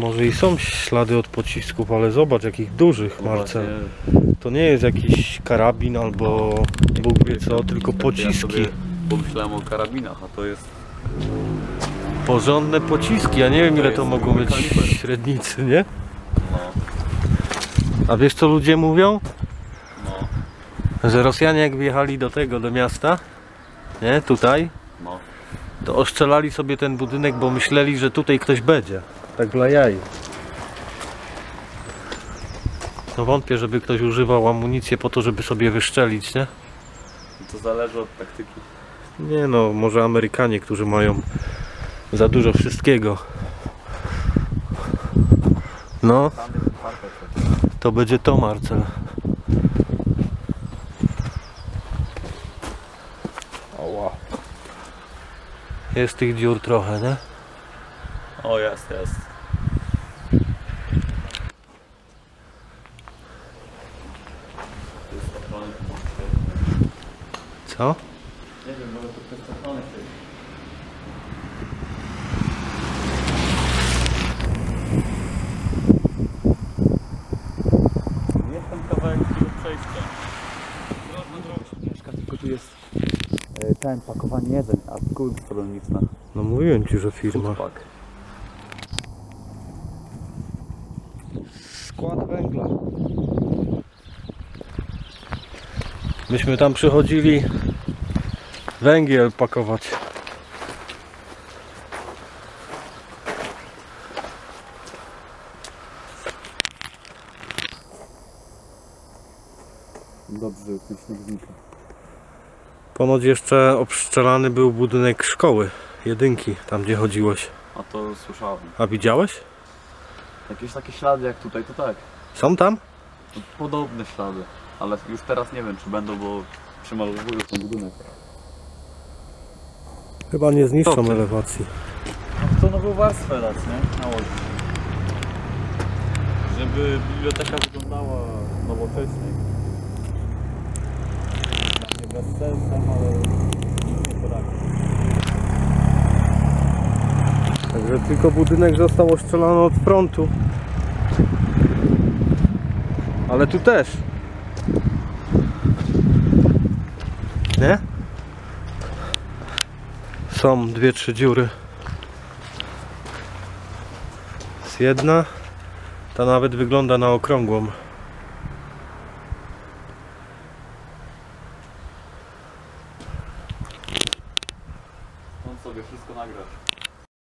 Może i są ślady od pocisków, ale zobacz jakich dużych, No Marcel. właśnie, To nie jest jakiś karabin albo Bóg wie co, tylko ja pociski. sobie pomyślałem o karabinach, a to jest... Porządne pociski, ja nie wiem ile to jest mogą być kaliber. średnicy, nie? No, A wiesz co ludzie mówią? no, Że Rosjanie jak wjechali do miasta, nie, tutaj, no. to oszczelali sobie ten budynek, bo myśleli, że tutaj ktoś będzie. Tak dla jaj. No wątpię, żeby ktoś używał amunicję po to, żeby sobie wyszczelić, nie? To zależy od taktyki. Nie no, może Amerykanie, którzy mają za dużo wszystkiego. No, Tam jest otwarte coś. to będzie to, Marcel. Oła. Jest tych dziur trochę, nie? O, jest. Co? Nie wiem, może to przez stronę się... Jest tam kawałek takiego przejścia. Mieszka, tylko tu jest ten pakowanie jedzeń, artykuły rolniczne. No mówiłem ci, że firma. Foodpack. Skład węgla. Myśmy tam przychodzili węgiel pakować. Dobrze, że ten śnieg znika. Ponoć jeszcze obszczelany był budynek szkoły, jedynki, tam gdzie chodziłeś. A to słyszałem. A widziałeś? Jakieś takie ślady jak tutaj, to tak. Są tam? To podobne ślady. Ale już teraz nie wiem, czy będą, bo przymalowują ten budynek. Chyba nie zniszczą Co ty? elewacji. Chcą nową warstwę dać, nie? Na Łodzi. Żeby biblioteka wyglądała nowocześnie. Nie bez sensem, ale nic nie poradzi. Także tylko budynek został oszczelany od frontu. Ale tu też. Nie? Są 2-3 dziury. Jest jedna. Ta nawet wygląda na okrągłą.